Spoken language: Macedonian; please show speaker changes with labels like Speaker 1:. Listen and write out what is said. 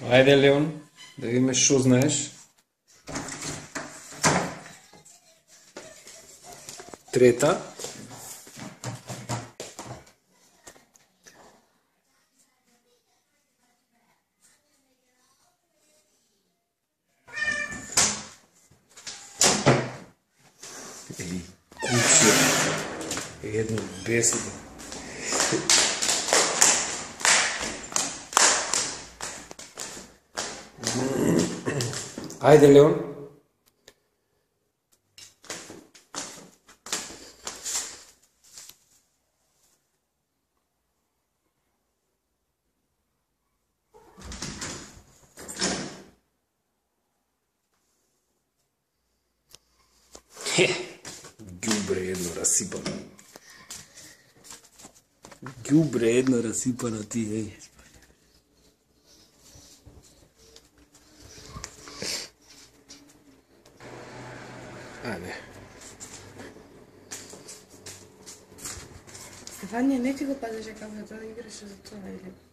Speaker 1: Ajde, Leon, da видим що знаеш. Трета. Ей, куче. Едно беседо. Ajde, Leon. Đubre jedno rasipano. Đubre jedno rasipano ti, ej. Ajde.
Speaker 2: Стефания, не ти го пазиш како да тоа играше за тоа или?